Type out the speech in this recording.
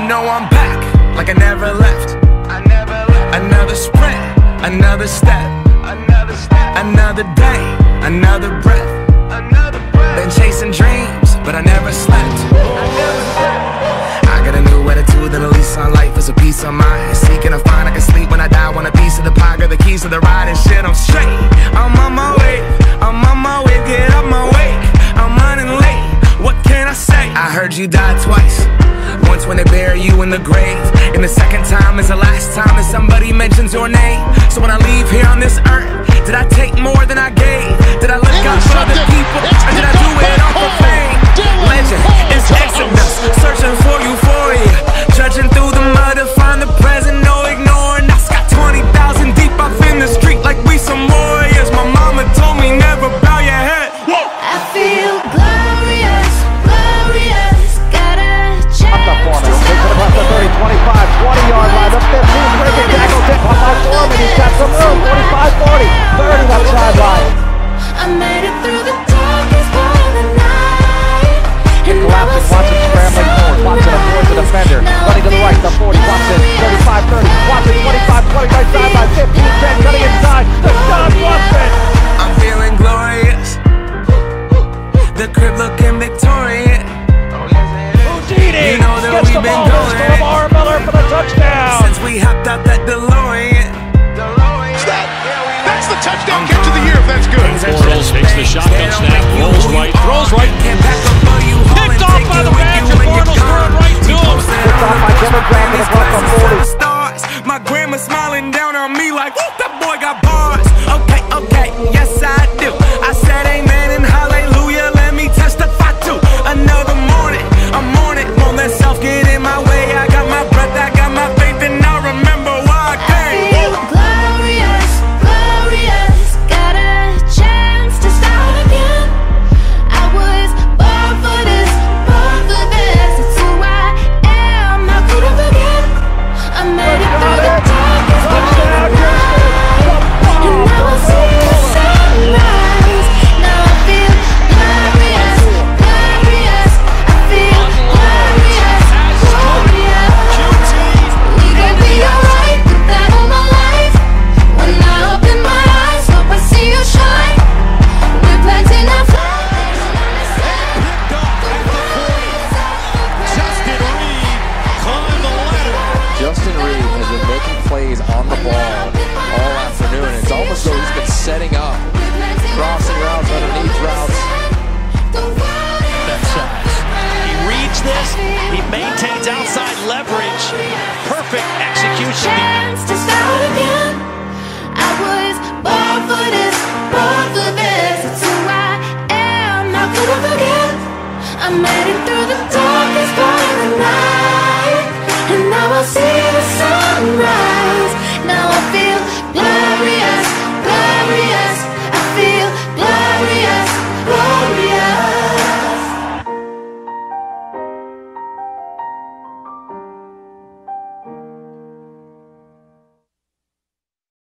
know I'm back, like I never left. Another sprint, another step, another day, another breath. Been chasing dreams, but I never slept. I got a new attitude and a lease on life is a peace of mind. Seeking to find I can sleep when I die. Want a piece of the pie, got the keys to the ride and shit. I'm straight, I'm on my way, get up my way. I'm running late, what can I say? I heard you died twice. Once when they bury you in the grave, and the second time is the last time that somebody mentions your name. So when I leave